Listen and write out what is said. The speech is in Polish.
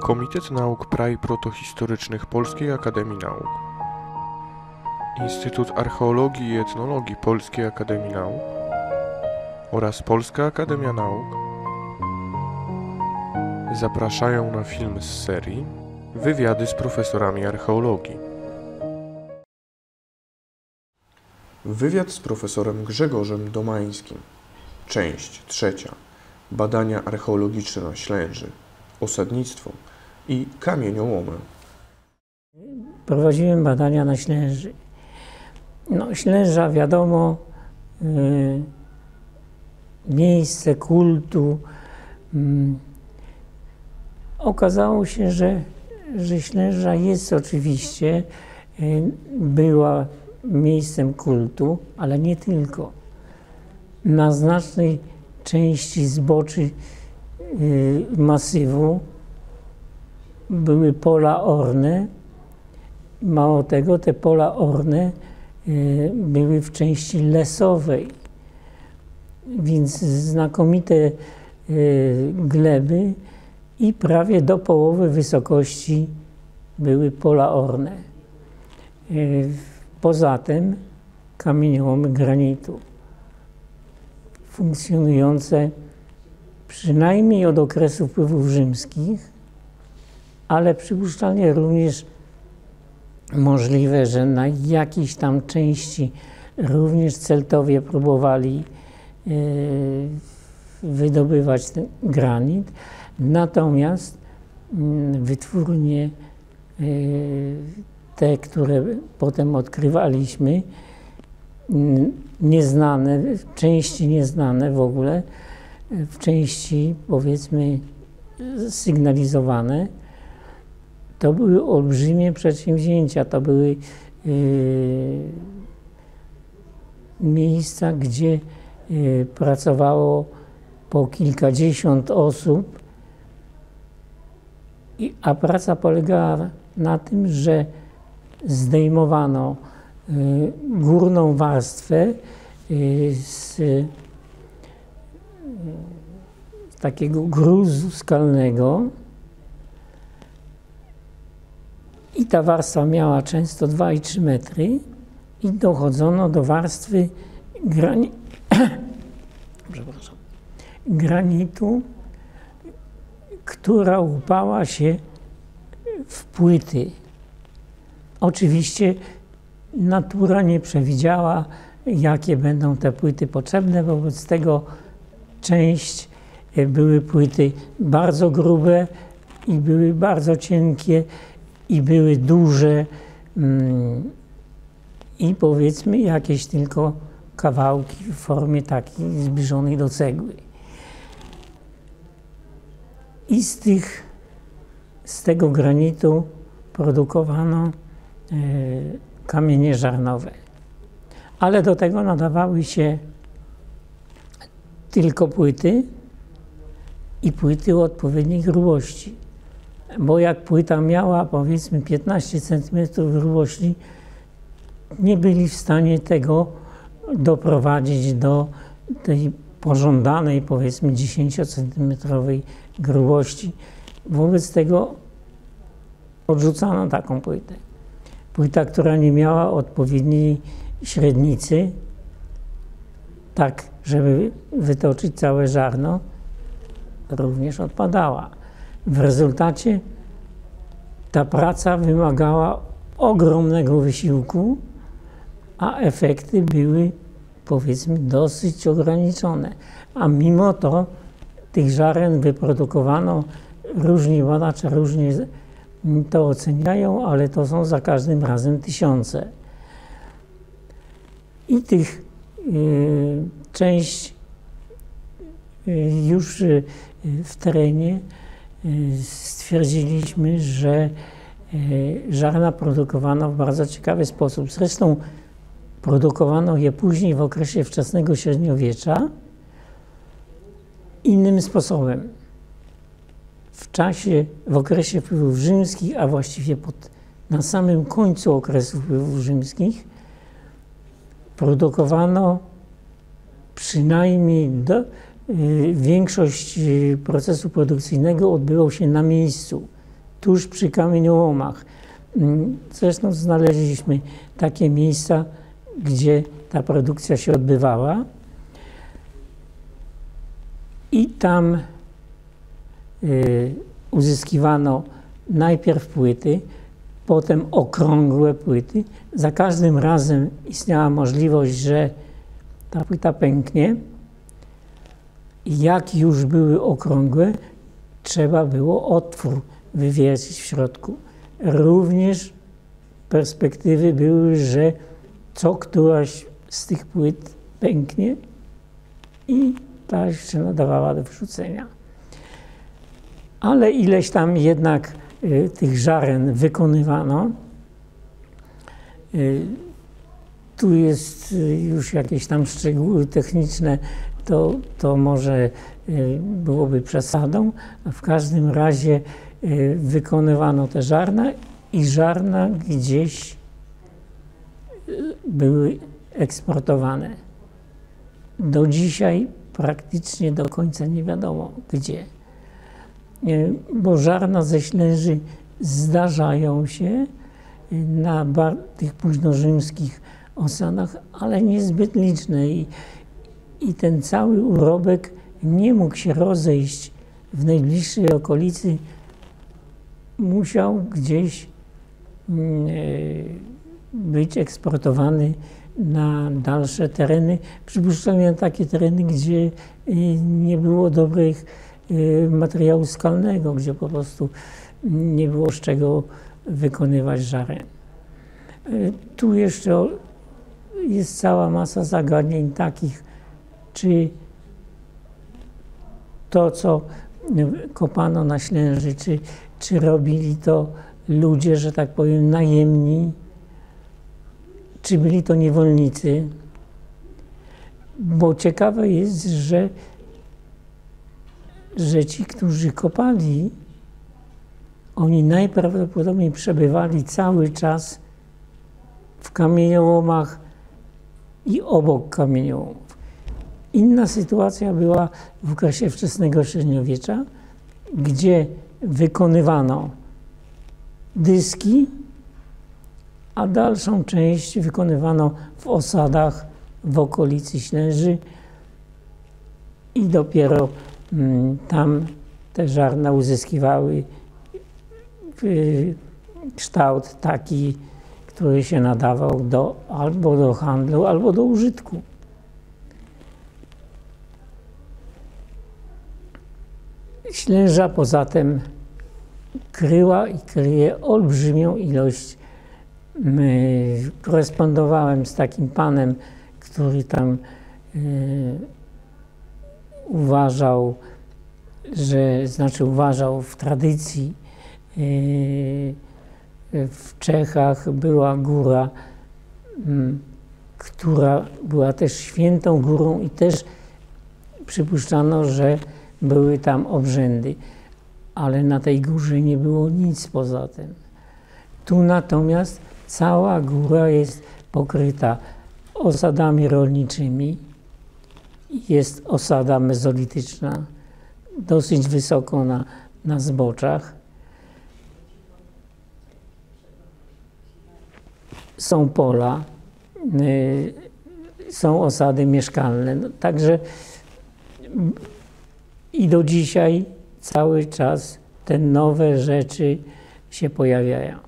Komitet Nauk Prai Protohistorycznych Polskiej Akademii Nauk, Instytut Archeologii i Etnologii Polskiej Akademii Nauk oraz Polska Akademia Nauk zapraszają na film z serii Wywiady z profesorami archeologii. Wywiad z profesorem Grzegorzem Domańskim. Część trzecia. Badania archeologiczne na Ślęży, osadnictwo i kamieniołomy. Prowadziłem badania na Ślęży. Ślęża, wiadomo, miejsce kultu. Okazało się, że Ślęża jest oczywiście, była miejscem kultu, ale nie tylko. Na znacznej części zboczy masywu były pola orne. Mało tego, te pola orne były w części lesowej, więc znakomite gleby i prawie do połowy wysokości były pola orne. Poza tym kamieniołomy granitu, funkcjonujące przynajmniej od okresu wpływów rzymskich, ale przypuszczalnie również możliwe, że na jakiejś tam części również Celtowie próbowali wydobywać ten granit. Natomiast wytwórnie te, które potem odkrywaliśmy, nieznane, w części nieznane w ogóle, w części powiedzmy sygnalizowane, to były olbrzymie przedsięwzięcia. To były miejsca, gdzie pracowało po kilkadziesiąt osób, a praca polegała na tym, że zdejmowano górną warstwę z takiego gruzu skalnego i ta warstwa miała często 2 i 3 metry i dochodzono do warstwy granitu, która łupała się w płyty. Oczywiście natura nie przewidziała, jakie będą te płyty potrzebne, wobec tego część były płyty bardzo grube i były bardzo cienkie i były duże i powiedzmy jakieś tylko kawałki w formie takiej zbliżonej do cegły. I z tego granitu produkowano kamienie żarnowe. Ale do tego nadawały się tylko płyty i płyty o odpowiedniej grubości. Bo jak płyta miała powiedzmy 15 cm grubości, nie byli w stanie tego doprowadzić do tej pożądanej powiedzmy 10 cm grubości. Wobec tego odrzucano taką płytę. Płyta, która nie miała odpowiedniej średnicy, tak żeby wytoczyć całe żarno, również odpadała. W rezultacie ta praca wymagała ogromnego wysiłku, a efekty były powiedzmy dosyć ograniczone. A mimo to tych żaren wyprodukowano, różni badacze różnie to oceniają, ale to są za każdym razem tysiące. I tych część już w terenie stwierdziliśmy, że żarna produkowano w bardzo ciekawy sposób. Zresztą produkowano je później w okresie wczesnego średniowiecza innym sposobem. W okresie wpływów rzymskich, a właściwie na samym końcu okresu wpływów rzymskich, produkowano przynajmniej większość procesu produkcyjnego odbywał się na miejscu, tuż przy kamieniołomach. Zresztą znaleźliśmy takie miejsca, gdzie ta produkcja się odbywała i tam uzyskiwano najpierw płyty, potem okrągłe płyty. Za każdym razem istniała możliwość, że ta płyta pęknie. Jak już były okrągłe, trzeba było otwór wywiercić w środku. Również perspektywy były, że co któraś z tych płyt pęknie i ta się nadawała do wrzucenia. Ale ileś tam jednak tych żaren wykonywano. Tu jest już jakieś tam szczegóły techniczne, to może byłoby przesadą, a w każdym razie wykonywano te żarna i żarna gdzieś były eksportowane. Do dzisiaj praktycznie do końca nie wiadomo gdzie. Bo żarna ze Ślęży zdarzają się na tych późnorzymskich osadach, ale niezbyt liczne i ten cały urobek nie mógł się rozejść w najbliższej okolicy. Musiał gdzieś być eksportowany na dalsze tereny, przypuszczalnie na takie tereny, gdzie nie było dobrych materiału skalnego, gdzie po prostu nie było z czego wykonywać żaren. Tu jeszcze jest cała masa zagadnień takich, czy to, co kopano na Ślęży, czy robili to ludzie, że tak powiem, najemni, czy byli to niewolnicy. Bo ciekawe jest, że ci, którzy kopali, oni najprawdopodobniej przebywali cały czas w kamieniołomach i obok kamieniołomów. Inna sytuacja była w okresie wczesnego średniowiecza, gdzie wykonywano dyski, a dalszą część wykonywano w osadach w okolicy Ślęży i dopiero tam te żarna uzyskiwały kształt taki, który się nadawał albo do handlu, albo do użytku. Ślęża poza tym kryła i kryje olbrzymią ilość. Korespondowałem z takim panem, który tam uważał w tradycji. W Czechach była góra, która była też świętą górą i też przypuszczano, że były tam obrzędy, ale na tej górze nie było nic poza tym. Tu natomiast cała góra jest pokryta osadami rolniczymi. Jest osada mezolityczna, dosyć wysoko na zboczach. Są pola, są osady mieszkalne. No, także i do dzisiaj cały czas te nowe rzeczy się pojawiają.